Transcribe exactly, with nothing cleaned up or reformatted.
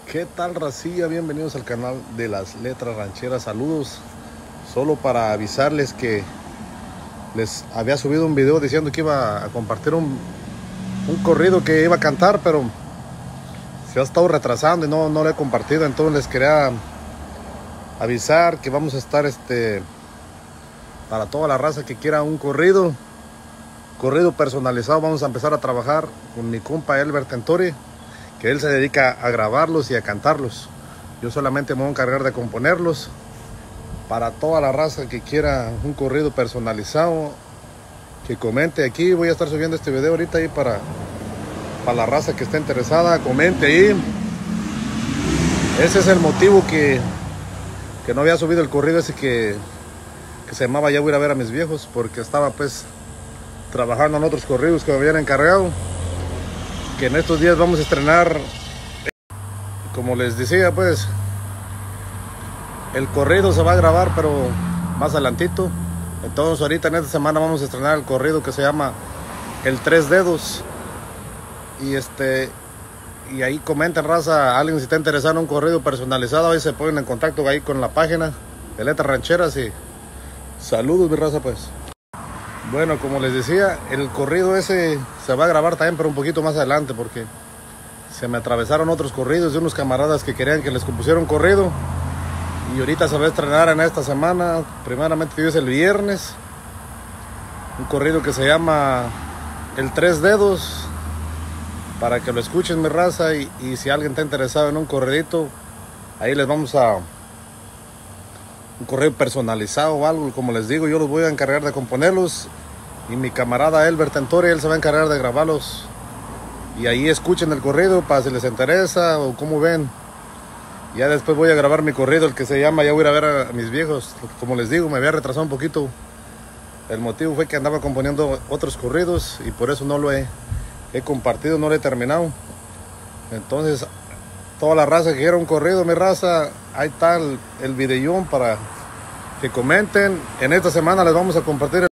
¿Qué tal, racilla? Bienvenidos al canal de las letras rancheras. Saludos. Solo para avisarles que les había subido un video diciendo que iba a compartir un, un corrido que iba a cantar, pero se ha estado retrasando y no, no lo he compartido. Entonces les quería avisar que vamos a estar este para toda la raza que quiera un corrido corrido personalizado. Vamos a empezar a trabajar con mi compa Elber Tentori, que él se dedica a grabarlos y a cantarlos. Yo solamente me voy a encargar de componerlos. Para toda la raza que quiera un corrido personalizado, que comente aquí. Voy a estar subiendo este video ahorita ahí para, para la raza que esté interesada. Comente ahí. Ese es el motivo que, que no había subido el corrido ese que, que se llamaba Ya voy a ir a ver a mis viejos, porque estaba pues trabajando en otros corridos que me habían encargado, que en estos días vamos a estrenar. Como les decía, pues el corrido se va a grabar pero más adelantito. Entonces ahorita en esta semana vamos a estrenar el corrido que se llama El Tres Dedos. Y este y ahí comenten, raza, alguien si está interesado en un corrido personalizado, ahí se ponen en contacto ahí con la página de Letras Rancheras. Y saludos, mi raza. Pues bueno, como les decía, el corrido ese se va a grabar también, pero un poquito más adelante, porque se me atravesaron otros corridos de unos camaradas que querían que les compusiera un corrido. Y ahorita se va a estrenar en esta semana, primeramente Dios, el viernes, un corrido que se llama El Tres Dedos, para que lo escuchen, mi raza. Y, y si alguien está interesado en un corridito, ahí les vamos a un correo personalizado o algo. Como les digo, yo los voy a encargar de componerlos, y mi camarada Elber Tentori, él se va a encargar de grabarlos. Y ahí escuchen el corrido para si les interesa o como ven. Ya después voy a grabar mi corrido, el que se llama Ya voy a ir a ver a mis viejos. Como les digo, me había retrasado un poquito. El motivo fue que andaba componiendo otros corridos y por eso no lo he, he compartido, no lo he terminado. Entonces, toda la raza que quiera un corrido, mi raza, ahí está el, el videón para que comenten. En esta semana les vamos a compartir el